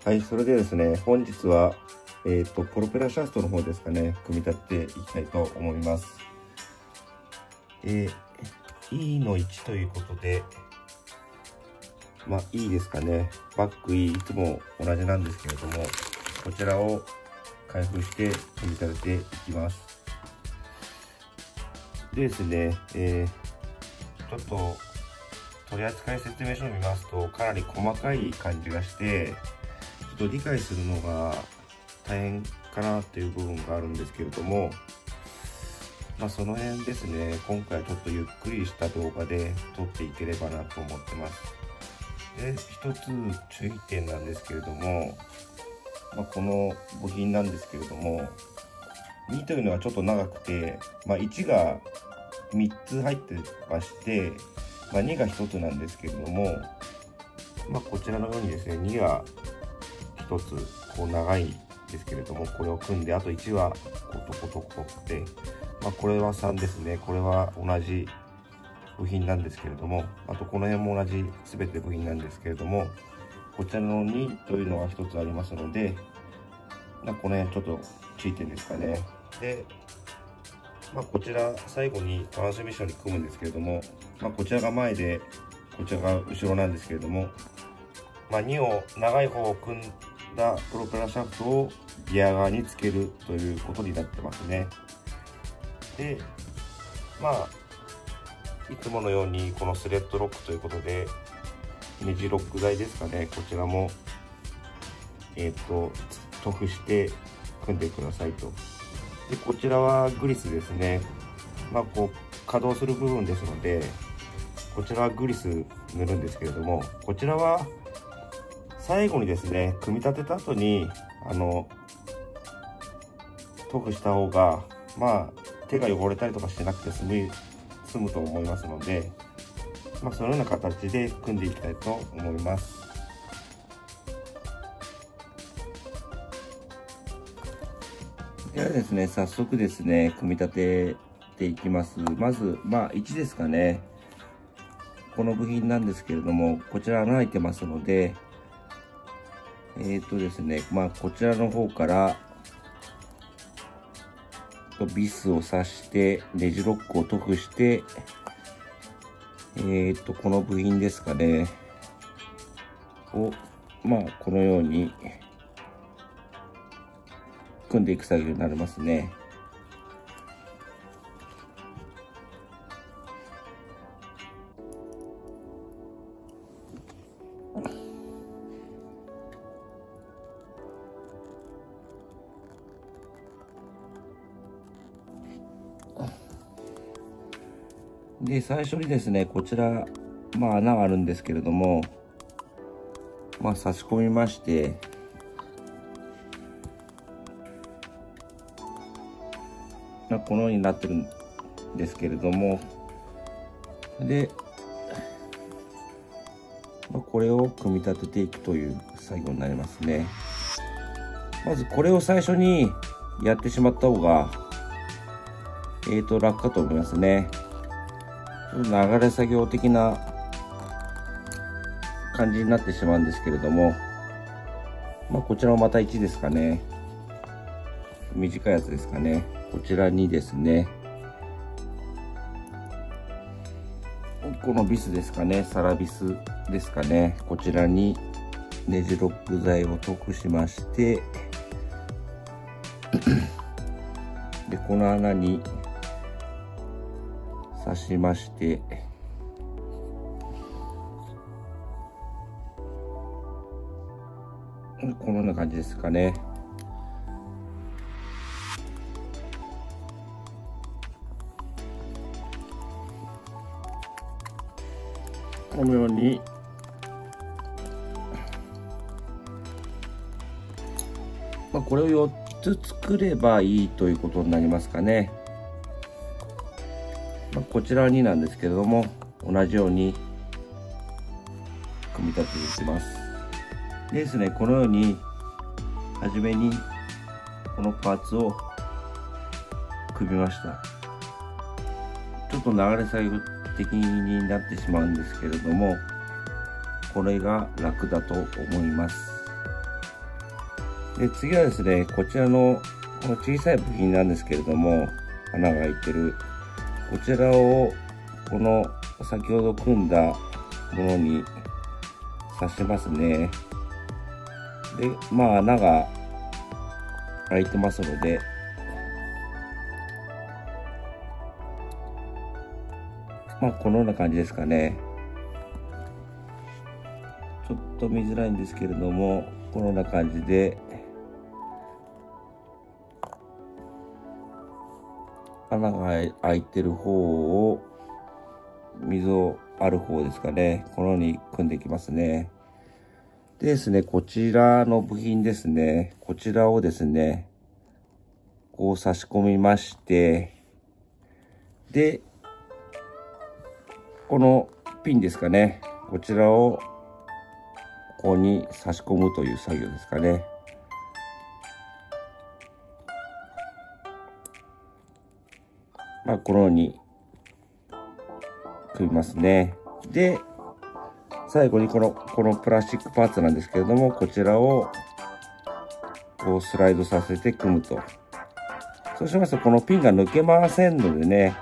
はい、それでですね、本日は、プロペラシャフトの方ですかね、組み立てていきたいと思います。E の1ということで、E ですかね、バック E、いつも同じなんですけれども、こちらを開封して組み立てていきます。でですね、ちょっと取扱説明書を見ますと、かなり細かい感じがして、ちょっと理解するのが大変かなという部分があるんですけれども、その辺ですね、今回はちょっとゆっくりした動画で撮っていければなと思ってます。で、一つ注意点なんですけれども、この部品なんですけれども、2というのはちょっと長くて、1が3つ入ってまして、2が1つなんですけれども、こちらのようにですね、2が1つこう長いですけれども、これを組んで、あと1はこうトコトコって、これは3ですね。これは同じ部品なんですけれども、あとこの辺も同じ全て部品なんですけれども、こちらの2というのが1つありますので、この辺ちょっと注意点ですかね。で、こちら最後にトランスミッションに組むんですけれども、こちらが前でこちらが後ろなんですけれども、2を長い方を組んだプロペラシャフトをギア側につけるということになってますね。で、いつものようにこのスレッドロックということで、ネジロック剤ですかね、こちらも塗布して組んでくださいと。で、こちらはグリスですね。こう稼働する部分ですので、こちらはグリス塗るんですけれども、こちらは最後にですね、組み立てた後に塗布した方が手が汚れたりとかしてなくて済むと思いますので、そのような形で組んでいきたいと思います。ではですね、早速ですね、組み立てていきます。まず、1ですかね。この部品なんですけれども、こちら穴開いてますので、ですね、こちらの方から、ビスを刺して、ネジロックを塗布して、この部品ですかね、を、このように、組んでいく作業になりますね。で、最初にですね、こちら、穴があるんですけれども、差し込みまして、このようになってるんですけれども、で、これを組み立てていくという作業になりますね。まずこれを最初にやってしまった方が、楽かと思いますね。ちょっと流れ作業的な感じになってしまうんですけれども、こちらもまた1ですかね。短いやつですかね。こちらにですね、このビスですかね、サラビスですかね。こちらにネジロック剤を塗布しまして、で、この穴に刺しまして、このような感じですかね。このようにこれを4つ作ればいいということになりますかね。こちらになんですけれども、同じように組み立てていきます。でですね、このように初めにこのパーツを組みました。ちょっと流れ作業的になってしまうんですけれども、これが楽だと思います。 で、次はですね、こちらのこの小さい部品なんですけれども、穴が開いてる。こちらをこの先ほど組んだものに刺しますね。で、穴が開いてますので、このような感じですかね。ちょっと見づらいんですけれども、このような感じで穴が開いてる方を溝ある方ですかね、このように組んでいきますね。でですね、こちらの部品ですね、こちらをですね、こう差し込みまして、で、このピンですかね、こちらをここに差し込むという作業ですかね。このように組みますね。で、最後にこのプラスチックパーツなんですけれども、こちらをこうスライドさせて組むと。そうしますとこのピンが抜けませんのでね、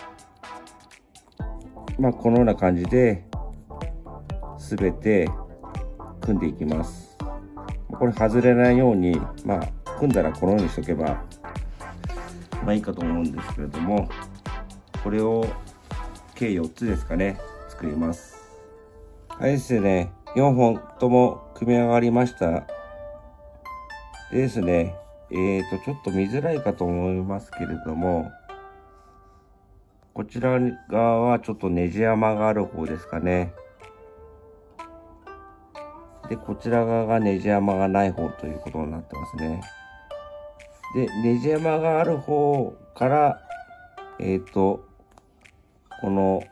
このような感じで全て組んでいきます。これ外れないように、組んだらこのようにしとけばいいかと思うんですけれども、これを計4つですかね、作ります。はいですね、4本とも組み上がりました。でですね、ちょっと見づらいかと思いますけれども、こちら側はちょっとネジ山がある方ですかね。で、こちら側がネジ山がない方ということになってますね。で、ネジ山がある方から、この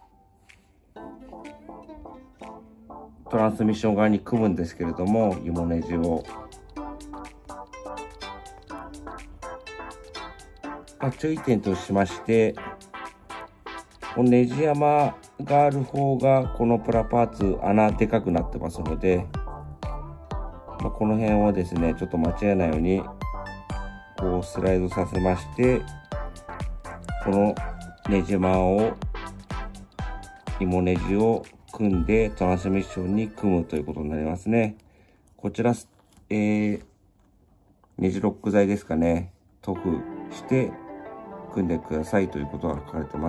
トランスミッション側に組むんですけれども、芋ネジを。注意点としまして、このネジ山がある方がこのプラパーツ穴でかくなってますので、この辺をですね、ちょっと間違えないようにこうスライドさせまして、このネジ山を芋ネジを組んでトランスミッションに組むということになりますね。こちら、ネジロック剤ですかね、塗布して組んでくださいということが書かれてます。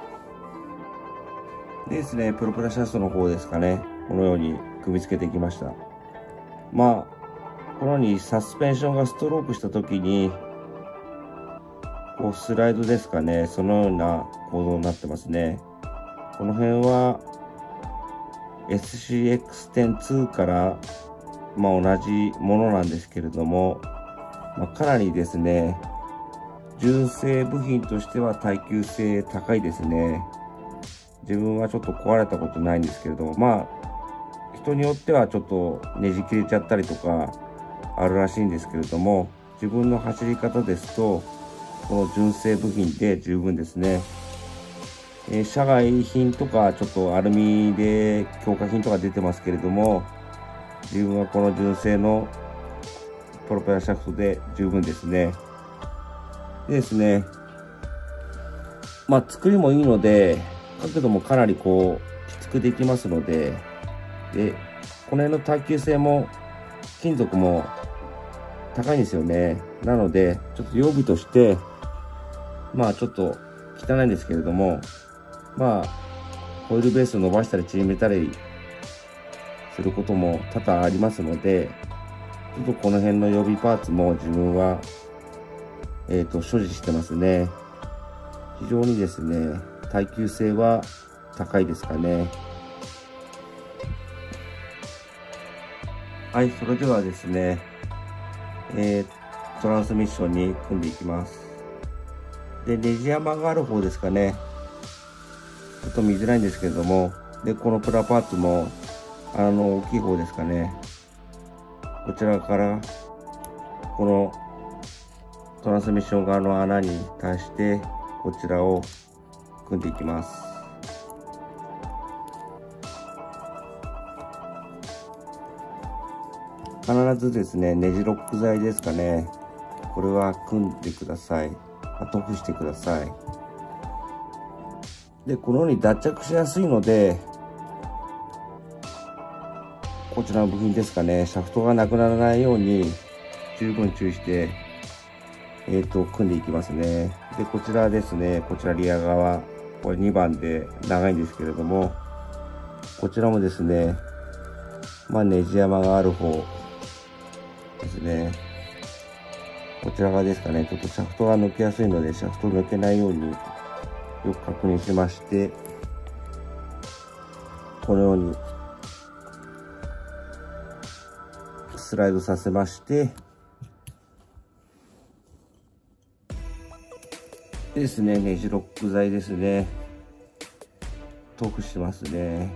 でですね、プロペラシャフトの方ですかね、このように組み付けていきました。このようにサスペンションがストロークした時に、こうスライドですかね、そのような構造になってますね。この辺は SCX-10-2 から同じものなんですけれども、かなりですね、純正部品としては耐久性高いですね。自分はちょっと壊れたことないんですけれども、人によってはちょっとねじ切れちゃったりとかあるらしいんですけれども、自分の走り方ですとこの純正部品で十分ですね。社外品とかちょっとアルミで強化品とか出てますけれども、自分はこの純正のプロペラシャフトで十分ですね。でですね、作りもいいので、角度もかなりこうきつくできますので、この辺の耐久性も金属も高いんですよね。なのでちょっと予備として、ちょっと汚いんですけれども、ホイールベースを伸ばしたり縮めたりすることも多々ありますので、ちょっとこの辺の予備パーツも自分は所持してますね。非常にですね、耐久性は高いですかね。はい、それではですね、トランスミッションに組んでいきます。で、ネジ山がある方ですかね。ちょっと見づらいんですけれども、で、このプラパーツも穴の大きい方ですかね。こちらからこのトランスミッション側の穴に対してこちらを組んでいきます。 必ずですね、ネジロック剤ですかね。これは組んでください。塗布してください。で、このように脱着しやすいので、こちらの部品ですかね、シャフトがなくならないように十分注意して、組んでいきますね。で、こちらですね、こちらリア側、これ2番で長いんですけれども、こちらもですね、ネジ山がある方ですね。こちら側ですかね、ちょっとシャフトが抜けやすいので、シャフト抜けないようによく確認しまして、このようにスライドさせまして、ですね、ネジロック剤ですね、塗布しますね。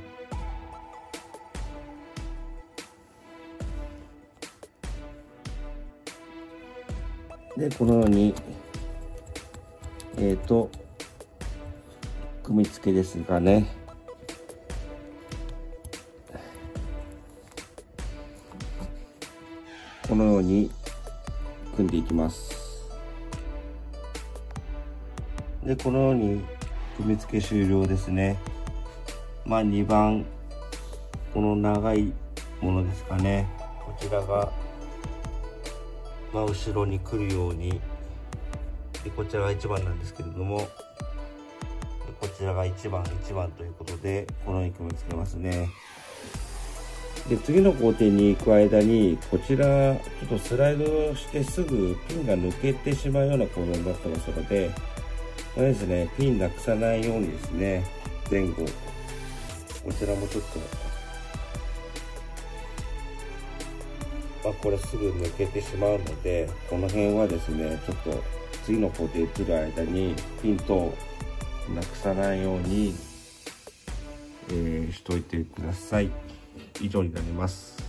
で、このように組み付けですがね、このように組んでいきます。で、このように組み付け終了ですね。2番、この長いものですかね、こちらが後ろに来るように、でこちらが1番なんですけれども、こちらが1番ということで、このように組み付けますね。で、次の工程に行く間に、こちらちょっとスライドしてすぐピンが抜けてしまうような構造になってますので、これですね、ピンなくさないようにですね、前後こちらもちょっと、これすぐ抜けてしまうので、この辺はですね、ちょっと次の工程移る間にピンとなくさないように、しといてください。以上になります。